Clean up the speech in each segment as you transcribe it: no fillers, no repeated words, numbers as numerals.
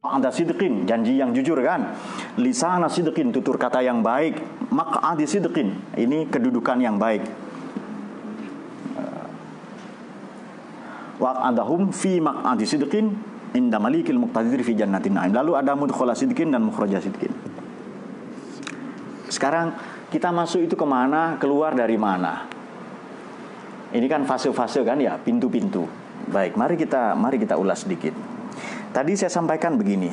Maq'ada sidqin, janji yang jujur kan. Lisana sidqin, tutur kata yang baik. Maq'adi sidqin, ini kedudukan yang baik. Wa'adahum fi maq'adi sidqin inda malikil muqtadir fi jannatin na'im. Lalu ada mudkhala sidqin dan mukhraja sidqin. Sekarang kita masuk itu kemana, keluar dari mana? Ini kan fase-fase kan ya, pintu-pintu. Baik, mari kita ulas sedikit. Tadi saya sampaikan begini,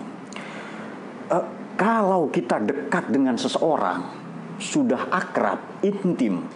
kalau kita dekat dengan seseorang, sudah akrab, intim,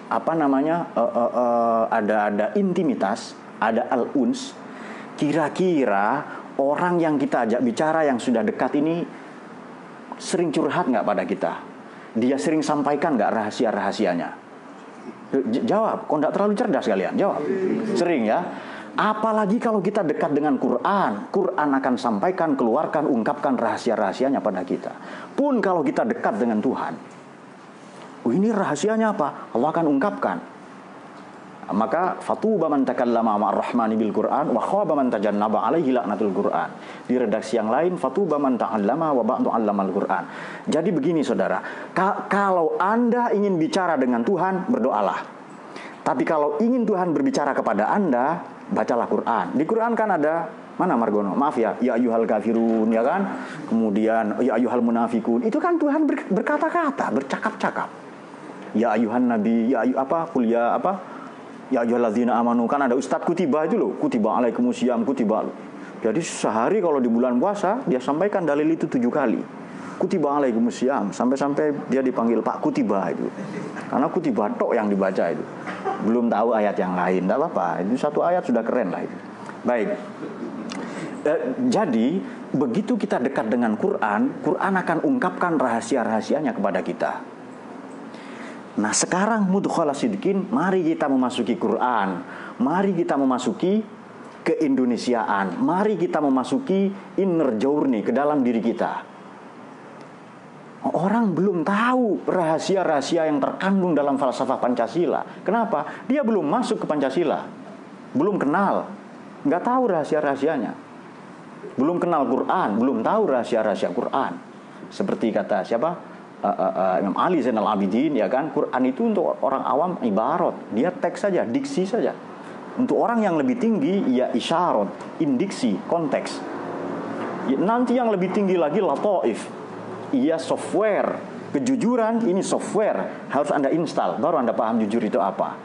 ada intimitas, ada al-uns, kira-kira orang yang kita ajak bicara yang sudah dekat ini sering curhat nggak pada kita? Dia sering sampaikan nggak rahasia-rahasianya? Jawab, kok nggak terlalu cerdas kalian? Jawab, sering ya. Apalagi kalau kita dekat dengan Quran, Quran akan sampaikan, keluarkan, ungkapkan rahasia-rahasianya pada kita. Pun kalau kita dekat dengan Tuhan, ini rahasianya apa? Allah akan ungkapkan. Maka fatuba man takallama ma'ar rahmani bil Quran wa khaba man tajannaba alaihi la'natul Quran. Di redaksi yang lain fatuba man ta'allama wa ba'du 'allamal Quran. Jadi begini saudara, kalau Anda ingin bicara dengan Tuhan, berdoalah. Tapi kalau ingin Tuhan berbicara kepada Anda, bacalah Quran. Di Quran kan ada, mana Margono? Maaf ya ayyuhal kafirun ya kan? Kemudian ya ayyuhal munafikun. Itu kan Tuhan berkata-kata, bercakap-cakap. Ya ayyuhan nabi, ya ayyuhalladzina amanu, kan ada Ustadz kutiba itu loh, kutiba alaikumusiyam, kutiba. Jadi sehari kalau di bulan puasa dia sampaikan dalil itu 7 kali. Kutiba alaikumusiyam, sampai dia dipanggil Pak Kutiba itu. Karena kutiba tok yang dibaca itu. Belum tahu ayat yang lain, enggak apa-apa. Itu satu ayat sudah keren lah itu. Baik. Jadi begitu kita dekat dengan Quran, Quran akan ungkapkan rahasia-rahasianya kepada kita. Nah sekarang mudkhala sidqin, mari kita memasuki Quran, mari kita memasuki keindonesiaan, mari kita memasuki inner journey, ke dalam diri kita. Orang belum tahu rahasia-rahasia yang terkandung dalam falsafah Pancasila. Kenapa? Dia belum masuk ke Pancasila, belum kenal, nggak tahu rahasia-rahasianya, belum kenal Quran, belum tahu rahasia-rahasia Quran. Seperti kata siapa? Imam Ali Zainal Abidin ya kan, Quran itu untuk orang awam ibarat, dia teks saja, diksi saja. Untuk orang yang lebih tinggi ya isyarat, indiksi, konteks. Ya, nanti yang lebih tinggi lagi lataif, iya software. Kejujuran ini software, harus Anda install baru Anda paham jujur itu apa.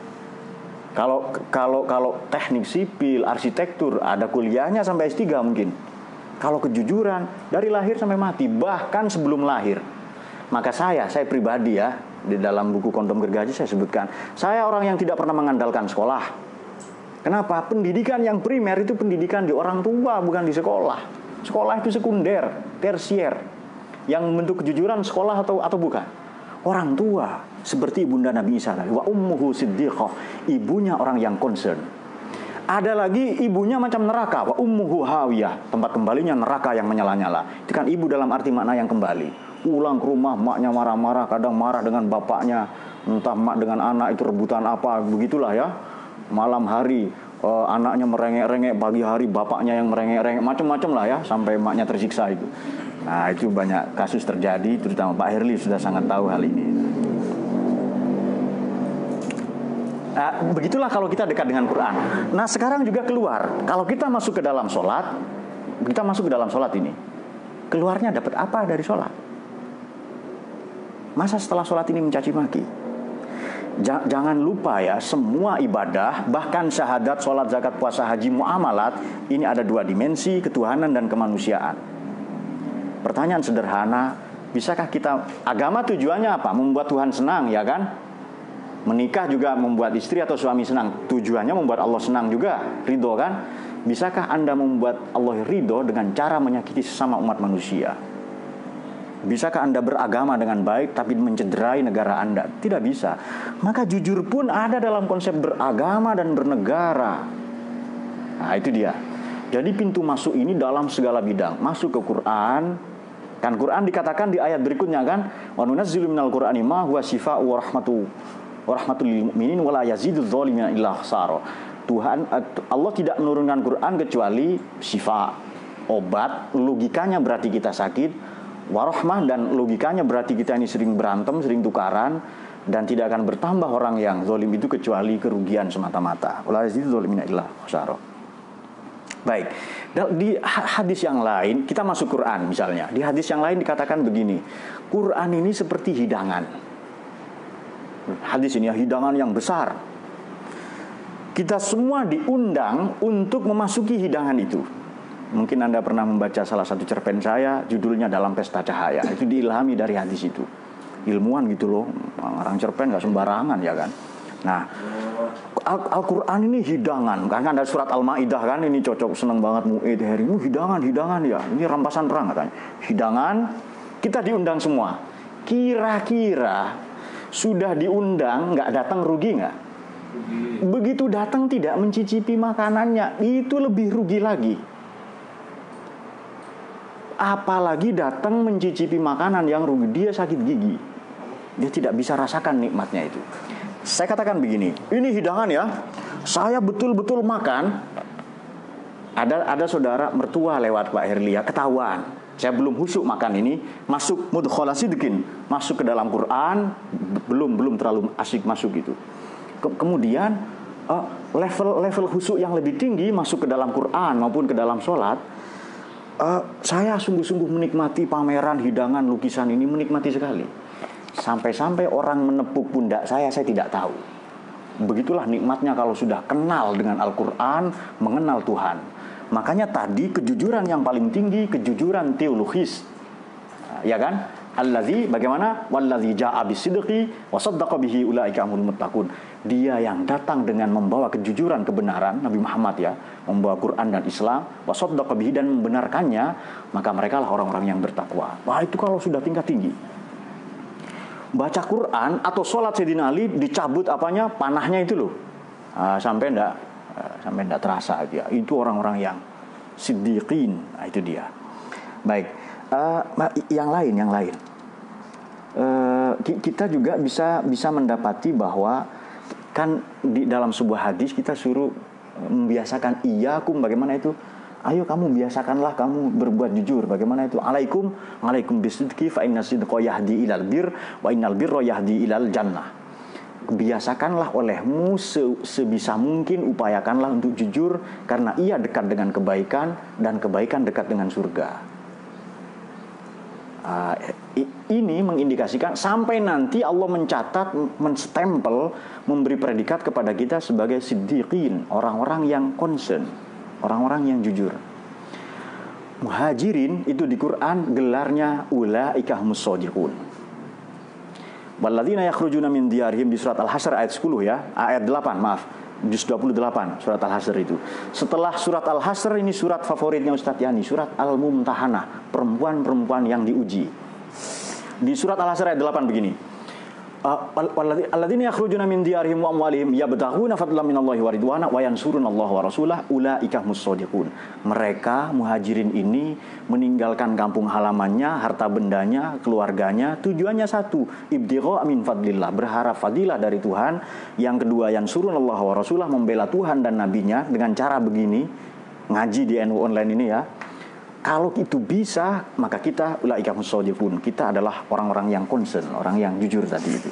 Kalau teknik sipil, arsitektur ada kuliahnya sampai S3 mungkin. Kalau kejujuran dari lahir sampai mati, bahkan sebelum lahir. Maka saya pribadi ya, di dalam buku Kondom Gergaji saya sebutkan, saya orang yang tidak pernah mengandalkan sekolah. Kenapa? Pendidikan yang primer itu pendidikan di orang tua, bukan di sekolah. Sekolah itu sekunder, tersier. Yang membentuk kejujuran sekolah atau bukan? Orang tua, seperti ibunda Nabi Isa tadi, wa ummuhu siddiqah, ibunya orang yang concern. Ada lagi ibunya macam neraka, wa ummuhu hawiyah, tempat kembalinya neraka yang menyala-nyala. Itu kan ibu dalam arti makna yang kembali. Pulang ke rumah, maknya marah-marah, kadang marah dengan bapaknya, entah mak dengan anak itu rebutan apa, begitulah ya. Malam hari anaknya merengek-rengek, pagi hari bapaknya yang merengek-rengek, macam-macam lah ya, sampai maknya tersiksa itu. Nah itu banyak kasus terjadi, terutama Pak Herli sudah sangat tahu hal ini. Nah, begitulah kalau kita dekat dengan Quran. Nah sekarang juga keluar, kalau kita masuk ke dalam sholat, kita masuk ke dalam sholat ini, keluarnya dapat apa dari sholat? Masa setelah sholat ini mencaci maki? Jangan lupa ya, semua ibadah, bahkan syahadat, sholat, zakat, puasa, haji, muamalat, ini ada 2 dimensi, ketuhanan dan kemanusiaan. Pertanyaan sederhana, bisakah kita, agama tujuannya apa? Membuat Tuhan senang ya kan? Menikah juga membuat istri atau suami senang, tujuannya membuat Allah senang juga, ridho kan? Bisakah Anda membuat Allah ridho dengan cara menyakiti sesama umat manusia? Bisakah Anda beragama dengan baik tapi mencederai negara Anda? Tidak bisa. Maka jujur pun ada dalam konsep beragama dan bernegara. Nah itu dia. Jadi pintu masuk ini dalam segala bidang. Masuk ke Quran. Kan Quran dikatakan di ayat berikutnya kan, wa nunazzilu minal Qur'ani ma huwa syifaa'u wa rahmatul lil mu'minin wa la yazidudz zalimina illa khasara. Allah tidak menurunkan Quran kecuali syifa, obat, logikanya berarti kita sakit. Warahmah, dan logikanya berarti kita ini sering berantem, sering tukaran, dan tidak akan bertambah orang yang zalim itu kecuali kerugian semata-mata. Wala yazidu zalimina illa khusara. Baik, di hadis yang lain, kita masuk Quran misalnya. Di hadis yang lain dikatakan begini, Quran ini seperti hidangan. Hadis ini ya, hidangan yang besar. Kita semua diundang untuk memasuki hidangan itu. Mungkin Anda pernah membaca salah satu cerpen saya, judulnya Dalam Pesta Cahaya. Itu diilhami dari hadis itu. Ilmuwan gitu loh, orang cerpen gak sembarangan ya kan. Nah, Al-Quran ini hidangan. Kan ada surat Al-Ma'idah kan, ini cocok, seneng banget Mu'id hari ini. Hidangan ya, ini rampasan perang katanya. Hidangan, kita diundang semua. Kira-kira sudah diundang, gak datang rugi gak? Begitu datang tidak mencicipi makanannya, itu lebih rugi lagi. Apalagi datang mencicipi makanan yang rugi, dia sakit gigi, dia tidak bisa rasakan nikmatnya itu. Saya katakan begini, ini hidangan ya, saya betul-betul makan. Ada saudara mertua lewat Pak Herlia, ketahuan saya belum husuk makan ini, masuk mudkhala sidqin, masuk ke dalam Quran, belum terlalu asik masuk gitu. Kemudian level husuk yang lebih tinggi masuk ke dalam Quran maupun ke dalam sholat. Saya sungguh-sungguh menikmati pameran hidangan lukisan ini, menikmati sekali. Sampai-sampai orang menepuk pundak saya tidak tahu. Begitulah nikmatnya kalau sudah kenal dengan Al-Quran, mengenal Tuhan. Makanya tadi kejujuran yang paling tinggi, kejujuran teologis, ya kan? Allazi, bagaimana? Wallazi ja'a bisidqi wa saddaqa bihi ulaika humul muttaqun. Dia yang datang dengan membawa kejujuran kebenaran, Nabi Muhammad ya, membawa Quran dan Islam, wa saddaqa bihi, dan membenarkannya, maka mereka lah orang-orang yang bertakwa. Wah, itu kalau sudah tingkat tinggi. Baca Quran atau sholat Sayyidina Ali dicabut apanya? Panahnya itu loh. Sampai enggak terasa dia. Itu orang-orang yang siddiqin. Nah, itu dia. Baik. Yang lain. Kita juga bisa mendapati bahwa kan di dalam sebuah hadis kita suruh membiasakan iyyakum, bagaimana itu? Ayo kamu biasakanlah kamu berbuat jujur. Bagaimana itu? Alaikum bisidqi fa inna sidqa yahdi ilal bir wa innal birra yahdi ilal jannah. Biasakanlah olehmu sebisa mungkin, upayakanlah untuk jujur, karena ia dekat dengan kebaikan dan kebaikan dekat dengan surga. Ini mengindikasikan sampai nanti Allah mencatat, menstempel, memberi predikat kepada kita sebagai siddiqin, orang-orang yang concern, orang-orang yang jujur. Muhajirin itu di Quran gelarnya ulaika humus shadiqun. Walladzina yakhrujuna min diyarihim di surat Al-Hasyr ayat 10 ya, ayat 8 maaf. Juz 28 surat Al-Hasyr itu. Setelah surat Al-Hasyr ini surat favoritnya Ustadz Yani, surat Al-Mumtahanah, perempuan-perempuan yang diuji. Di surat Al-Hasyr ayat 8 begini. Alladzina yakhrujuna min diyarihim wa amwalihim yabtaghuna fadlan minallahi wa ridwana wa yansurunallaha wa rasulahu ulaika humus shadiqun. Mereka muhajirin ini meninggalkan kampung halamannya, harta bendanya, keluarganya, tujuannya satu, ibtigha min fadlillah, berharap fadilah dari Tuhan. Yang kedua, yansurunallaha wa rasulahu, membela Tuhan dan nabinya dengan cara begini, ngaji di NU online ini ya. Kalau itu bisa, maka kita ulaika humus shadiqun. Kita adalah orang-orang yang concern, orang yang jujur tadi itu.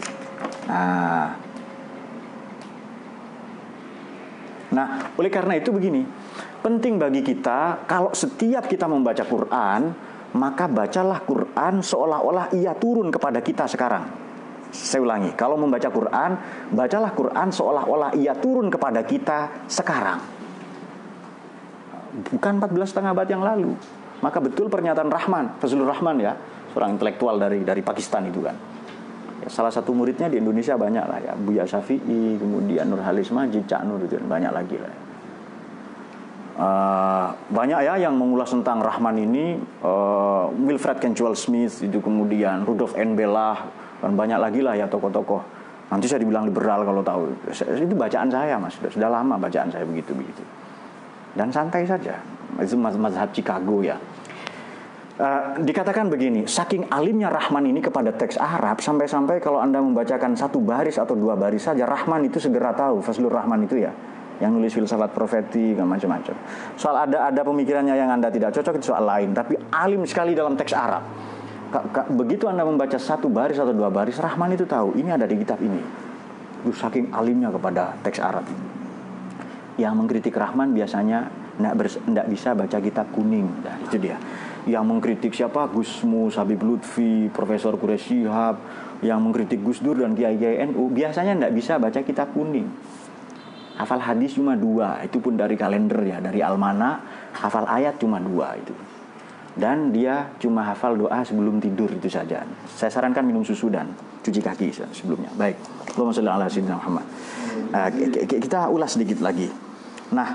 Nah, oleh karena itu begini, penting bagi kita kalau setiap kita membaca Quran, maka bacalah Quran seolah-olah ia turun kepada kita sekarang. Saya ulangi, kalau membaca Quran, bacalah Quran seolah-olah ia turun kepada kita sekarang. Bukan 14,5 abad yang lalu. Maka betul pernyataan Fazlur Rahman ya, seorang intelektual dari Pakistan itu kan. Ya, salah satu muridnya di Indonesia banyak lah ya, Buya Syafi'i, kemudian Nurhalis Majid, Cak Nur, itu banyak lagi lah. Banyak ya yang mengulas tentang Rahman ini, Wilfred Kenchwell Smith itu, kemudian Rudolf N. Bellah, dan banyak lagi lah ya tokoh-tokoh. Nanti saya dibilang liberal kalau tahu. Itu bacaan saya Mas, sudah lama bacaan saya begitu. Dan santai saja. Itu mazhab Chicago ya. Dikatakan begini, saking alimnya Rahman ini kepada teks Arab, sampai-sampai kalau Anda membacakan satu baris atau dua baris saja, Rahman itu segera tahu, Fazlur Rahman itu ya, yang nulis filsafat profetik dan macam-macam. Soal ada pemikirannya yang Anda tidak cocok itu soal lain, tapi alim sekali dalam teks Arab. Begitu Anda membaca satu baris atau dua baris, Rahman itu tahu ini ada di kitab ini. Itu saking alimnya kepada teks Arab. Yang mengkritik Rahman biasanya tidak bisa baca kitab kuning. Nah, itu dia. Yang mengkritik siapa? Gusmus, Habib Lutfi, Profesor Quraish Shihab. Yang mengkritik Gus Dur dan Kiai NU biasanya tidak bisa baca kitab kuning. Hafal hadis cuma 2, itu pun dari kalender ya, dari Almana. Hafal ayat cuma 2 itu. Dan dia cuma hafal doa sebelum tidur itu saja. Saya sarankan minum susu dan cuci kaki sebelumnya. Baik. Allahumma shalli ala sayyidina Muhammad. Kita ulas sedikit lagi. Nah,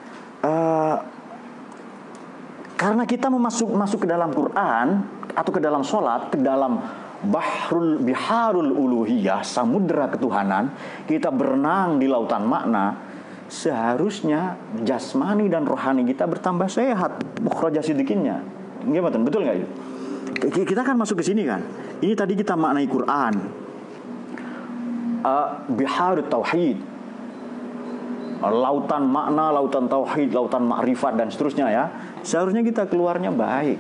karena kita masuk ke dalam Quran atau ke dalam sholat, ke dalam biharul uluhiyah, samudera ketuhanan, kita berenang di lautan makna, seharusnya jasmani dan rohani kita bertambah sehat. Mukhrajah sidikinnya. Gimana, betul nggak itu? Kita kan masuk ke sini kan. Ini tadi kita maknai Quran. Biharut tauhid, lautan makna, lautan tauhid, lautan makrifat dan seterusnya ya. Seharusnya kita keluarnya baik.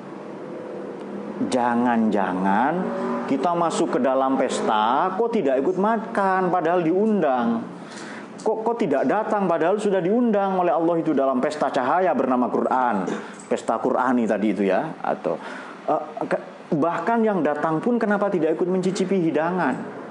Jangan-jangan kita masuk ke dalam pesta kok tidak ikut makan padahal diundang. Kok tidak datang padahal sudah diundang oleh Allah itu dalam pesta cahaya bernama Quran, pesta Qurani tadi itu ya. Atau bahkan yang datang pun kenapa tidak ikut mencicipi hidangan?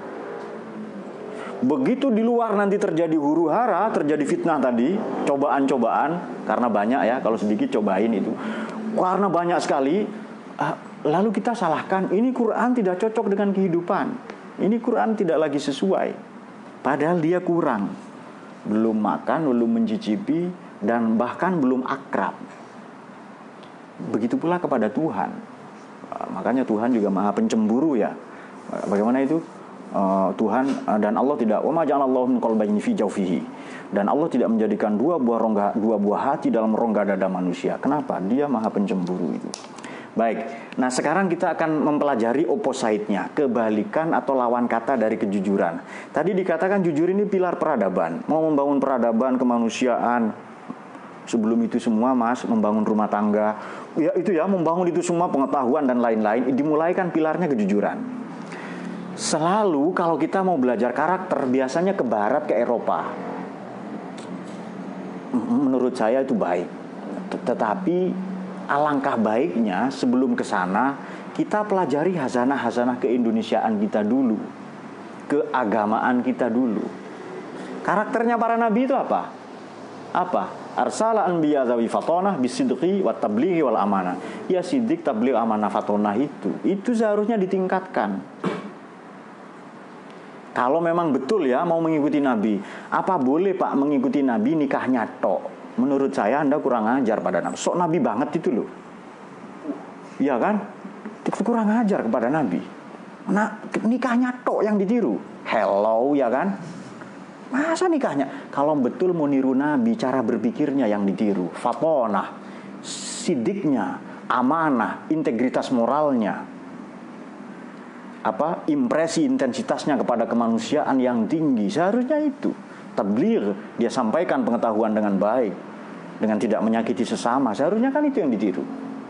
Begitu di luar nanti terjadi huru hara, terjadi fitnah tadi, cobaan-cobaan, karena banyak ya, kalau sedikit cobain itu, karena banyak sekali. Lalu kita salahkan, ini Quran tidak cocok dengan kehidupan, ini Quran tidak lagi sesuai, padahal dia kurang, belum makan, belum mencicipi, dan bahkan belum akrab. Begitu pula kepada Tuhan. Makanya Tuhan juga maha pencemburu ya. Bagaimana itu? Tuhan dan Allah tidak, wa ma ja'alallahu min qalbayni fi jawfihi, dan Allah tidak menjadikan dua buah hati dalam rongga dada manusia. Kenapa? Dia maha pencemburu itu. Baik, nah sekarang kita akan mempelajari opposite-nya, kebalikan atau lawan kata dari kejujuran. Tadi dikatakan jujur ini pilar peradaban, mau membangun peradaban kemanusiaan. Sebelum itu semua Mas, membangun rumah tangga, ya itu ya, membangun itu semua pengetahuan dan lain-lain, dimulaikan pilarnya kejujuran. Selalu kalau kita mau belajar karakter, biasanya ke barat, ke Eropa. Menurut saya itu baik. Tetapi alangkah baiknya sebelum ke sana kita pelajari hazanah-hazanah keindonesiaan kita dulu, keagamaan kita dulu. Karakternya para nabi itu apa? Arsala anbiya zawi fatonah bisidqi wat tablighi wal amanah. Ya sidik, tabligh, amanah, fatonah itu seharusnya ditingkatkan. Kalau memang betul ya mau mengikuti nabi, apa boleh Pak mengikuti nabi nikahnya tok? Menurut saya Anda kurang ajar pada nabi. Sok nabi banget itu loh. Iya kan? Itu kurang ajar kepada nabi. Nah, nikahnya tok yang ditiru. Hello ya kan? Masa nikahnya? Kalau betul mau niru nabi, cara berpikirnya yang ditiru. Fatonah, sidiknya, amanah, integritas moralnya. Impresi intensitasnya kepada kemanusiaan yang tinggi. Seharusnya itu. Tabligh, dia sampaikan pengetahuan dengan baik, dengan tidak menyakiti sesama. Seharusnya kan itu yang ditiru.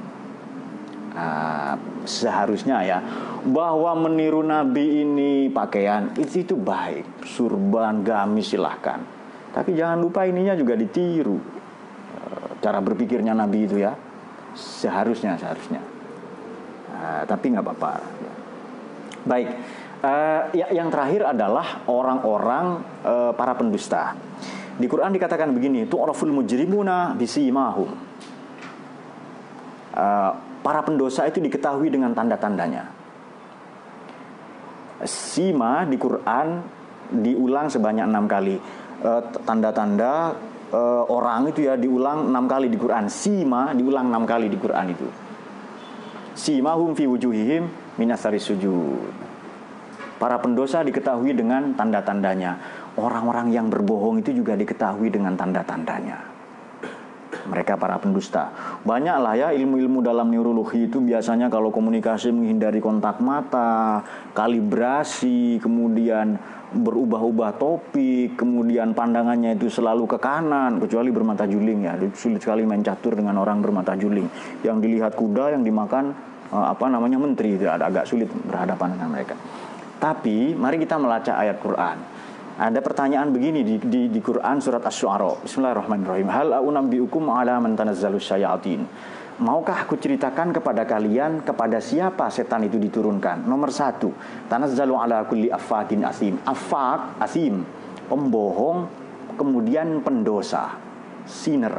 Seharusnya ya, bahwa meniru nabi ini pakaian itu baik, surban, gamis silahkan, tapi jangan lupa ininya juga ditiru. Cara berpikirnya nabi itu ya, seharusnya. Tapi nggak apa-apa. Baik. Yang terakhir adalah orang-orang para pendusta. Di Quran dikatakan begini, tu'raful mujrimuna bisimahum. Para pendosa itu diketahui dengan tanda-tandanya. Sima di Quran diulang sebanyak 6 kali. Tanda-tanda orang itu ya diulang 6 kali di Quran. Sima diulang 6 kali di Quran itu. Simahum fi wujuhihim minasari sujud. Para pendosa diketahui dengan tanda-tandanya. Orang-orang yang berbohong itu juga diketahui dengan tanda-tandanya. Mereka para pendusta. Banyaklah ya ilmu-ilmu dalam neurologi itu biasanya kalau komunikasi menghindari kontak mata, kalibrasi, kemudian berubah-ubah topik, kemudian pandangannya itu selalu ke kanan, kecuali bermata juling ya. Sulit sekali main catur dengan orang bermata juling. Yang dilihat kuda, yang dimakan menteri, itu agak sulit berhadapan dengan mereka. Tapi mari kita melacak ayat Quran. Ada pertanyaan begini di Quran surat Asy-Syu'ara. Bismillahirrahmanirrahim. Hal unabbiukum ala man tanazzalus syayatin. Maukah aku ceritakan kepada kalian kepada siapa setan itu diturunkan? Nomor 1, tanazzalu ala kulli affakin asim. Affak, asim, pembohong, kemudian pendosa, sinner.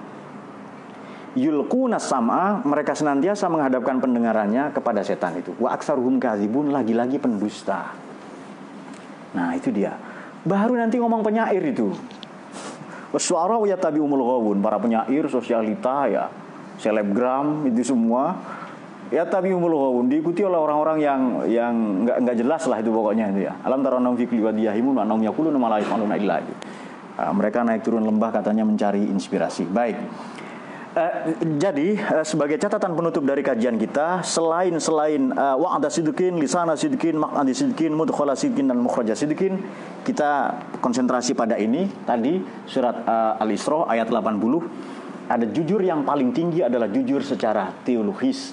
Yulquna sam'a, mereka senantiasa menghadapkan pendengarannya kepada setan itu. Wa aktsaruhum kadzibun, lagi-lagi pendusta. Nah, itu dia. Baru nanti ngomong penyair itu. Wasyu'ara yatabi'umul ghawun, para penyair, sosialita ya, selebgram itu semua ya tabi'umul ghawun, diikuti oleh orang-orang yang enggak jelas lah itu pokoknya itu ya. Alam taranahum fi kulli wadiyahimun wa annahum yaquluna ma la yaf'aluna illa itu. Mereka naik turun lembah katanya mencari inspirasi. Baik. Jadi sebagai catatan penutup dari kajian kita, selain wa'ada sidqin, lisana sidqin, maq'adi sidqin, mudkhala sidqin dan mukhraja sidqin, kita konsentrasi pada ini tadi surat Al-Isra ayat 80. Ada jujur yang paling tinggi adalah jujur secara teologis.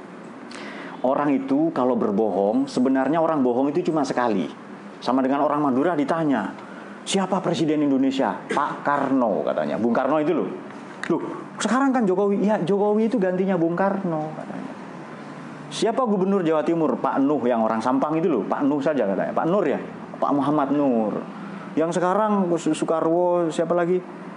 Orang itu kalau berbohong, sebenarnya orang bohong itu cuma sekali. Sama dengan orang Madura ditanya, siapa presiden Indonesia? Pak Karno katanya. Bung Karno itu loh, sekarang kan Jokowi. Ya, Jokowi itu gantinya Bung Karno katanya. Siapa gubernur Jawa Timur? Pak Nuh, yang orang Sampang itu loh. Pak Nuh saja katanya. Pak Nur ya, Pak Muhammad Nur. Yang sekarang Soekarwo, siapa lagi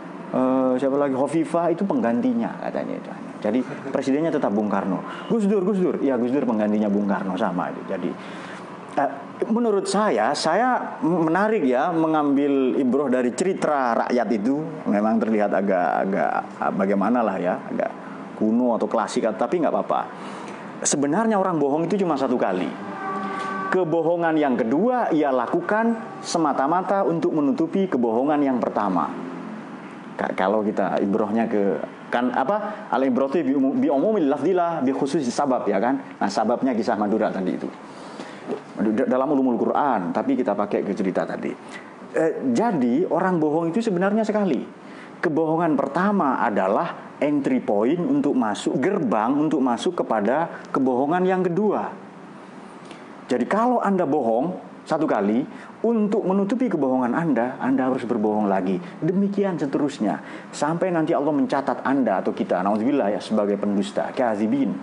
Hovifah itu penggantinya katanya itu. Jadi presidennya tetap Bung Karno. Gus Dur, ya Gus Dur penggantinya Bung Karno, sama itu. Jadi menurut saya menarik ya mengambil ibroh dari cerita rakyat itu. Memang terlihat agak bagaimana lah ya, agak kuno atau klasik, tapi nggak apa-apa. Sebenarnya orang bohong itu cuma satu kali. Kebohongan yang kedua ia lakukan semata-mata untuk menutupi kebohongan yang pertama. Kalau kita ibrohnya al-ibroh bi umumil lafdillah bi khususi sabab ya kan. Nah, sababnya kisah Madura tadi itu. Dalam ulumul Quran, tapi kita pakai ke cerita tadi. Jadi orang bohong itu sebenarnya sekali. Kebohongan pertama adalah entry point untuk masuk, gerbang untuk masuk kepada kebohongan yang kedua. Jadi kalau Anda bohong satu kali, untuk menutupi kebohongan Anda harus berbohong lagi. Demikian seterusnya sampai nanti Allah mencatat Anda atau kita, naudzubillah ya, sebagai pendusta, kadzibin.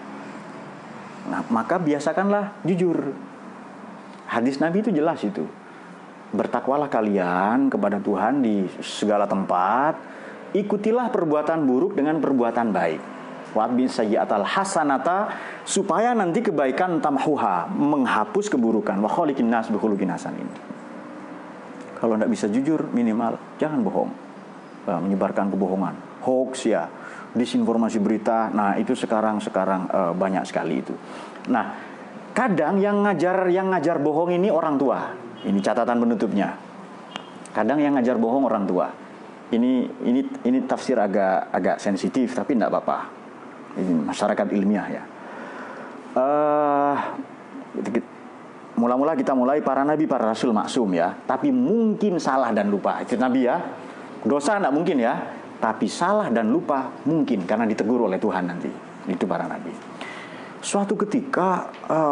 Nah, maka biasakanlah jujur. Hadis Nabi itu jelas itu. Bertakwalah kalian kepada Tuhan di segala tempat. Ikutilah perbuatan buruk dengan perbuatan baik. Wa'atbi sayyi'atal hasanata, supaya nanti kebaikan tamhuha, menghapus keburukan. Wa khaliqin nas bi khuluqin hasanin. Kalau tidak bisa jujur, minimal jangan bohong. Menyebarkan kebohongan, hoax ya, disinformasi berita. Nah, itu sekarang banyak sekali itu. Nah, kadang yang ngajar bohong ini orang tua. Ini catatan penutupnya. Kadang yang ngajar bohong orang tua. Ini tafsir agak sensitif, tapi tidak apa-apa. Ini masyarakat ilmiah ya. Mula-mula kita mulai para nabi, para rasul maksum ya. Tapi mungkin salah dan lupa. Itu nabi ya. Dosa tidak mungkin ya. Tapi salah dan lupa mungkin, karena ditegur oleh Tuhan nanti. Itu para nabi. Suatu ketika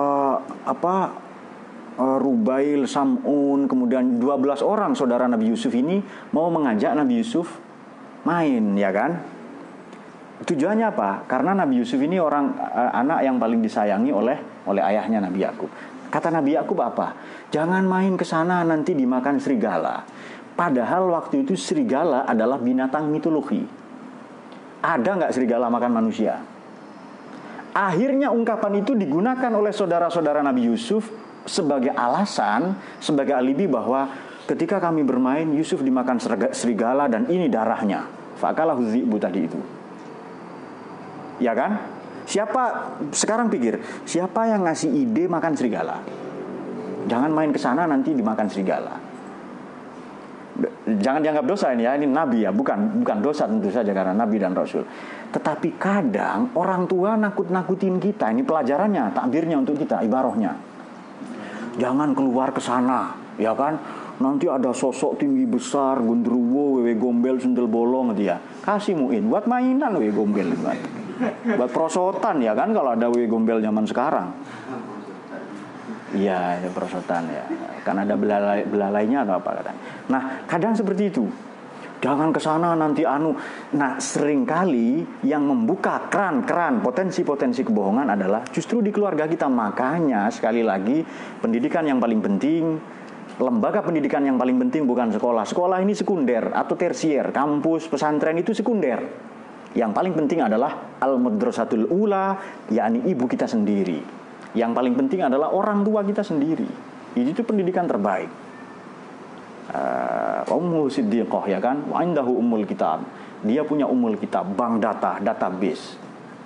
Rubail, Sam'un, kemudian 12 orang saudara Nabi Yusuf ini mau mengajak Nabi Yusuf main, ya kan? Tujuannya apa? Karena Nabi Yusuf ini anak yang paling disayangi oleh ayahnya Nabi Yakub. Kata Nabi Yakub apa? Jangan main ke sana, nanti dimakan serigala. Padahal waktu itu serigala adalah binatang mitologi. Ada nggak serigala makan manusia? Akhirnya ungkapan itu digunakan oleh saudara-saudara Nabi Yusuf sebagai alasan, sebagai alibi bahwa ketika kami bermain, Yusuf dimakan serigala dan ini darahnya. Fakalahu dzi'bu tadi itu. Ya kan? Sekarang pikir, siapa yang ngasih ide makan serigala? Jangan main ke sana, nanti dimakan serigala. Jangan dianggap dosa ini ya, ini nabi ya, bukan dosa tentu saja karena nabi dan rasul. Tetapi kadang orang tua nakut-nakutin kita. Ini pelajarannya, takbirnya untuk kita, ibarahnya. Jangan keluar ke sana. Ya kan? Nanti ada sosok tinggi besar, gundruwo, wewe gombel, sundel bolong gitu ya. Kasih Muin buat mainan wewe gombel kan. Buat prosotan ya kan kalau ada wewe gombel zaman sekarang. Iya, ya prosotan ya. Kan ada belalainya atau apa kadang. Nah, kadang seperti itu. Jangan ke sana nanti anu. Nah, seringkali yang membuka keran potensi-potensi kebohongan adalah justru di keluarga kita. Makanya sekali lagi pendidikan yang paling penting, lembaga pendidikan yang paling penting bukan sekolah. Sekolah ini sekunder atau tersier. Kampus, pesantren itu sekunder. Yang paling penting adalah al-madrasatul ula, yakni ibu kita sendiri. Yang paling penting adalah orang tua kita sendiri. Itu pendidikan terbaik. Ummul Siddiqah ya kan, wa indahu ummul kitab. Dia punya ummul kitab, bank data, database.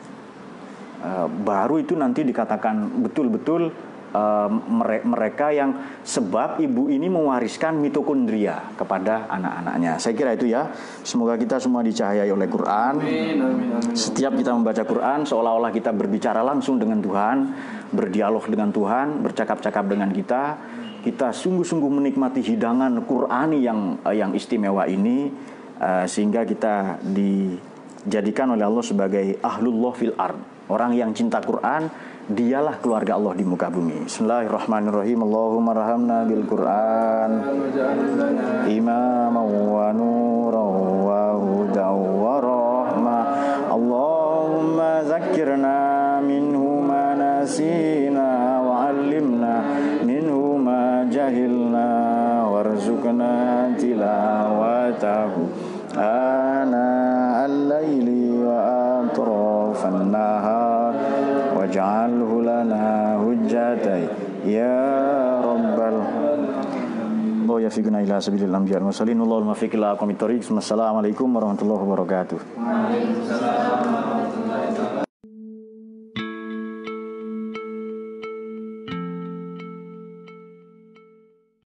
Baru itu nanti dikatakan betul-betul mereka yang sebab ibu ini mewariskan mitokondria kepada anak-anaknya. Saya kira itu ya. Semoga kita semua dicahayai oleh Quran. Setiap kita membaca Quran seolah-olah kita berbicara langsung dengan Tuhan, berdialog dengan Tuhan, bercakap-cakap dengan kita. Kita sungguh-sungguh menikmati hidangan Qur'ani yang istimewa ini, sehingga kita dijadikan oleh Allah sebagai ahlullah fil ard, orang yang cinta Quran. Dialah keluarga Allah di muka bumi. Bismillahirrahmanirrahim. Allahumma rahamna bil Quran imaman wa nuran wa hudan wa rahmah. Allahumma zakkirna minhu ma nasina wa 'allimna minhu ma jahilna warzuqna tilawatahu ana al-laili wa atrafan nahar waj'alhu lana hujjatai ya rabbal Allah yafiqna ila sabilil anbiya wal mursalin Allahumma fiqh ila aqwamit thoriq. Assalamualaikum warahmatullahi wabarakatuh.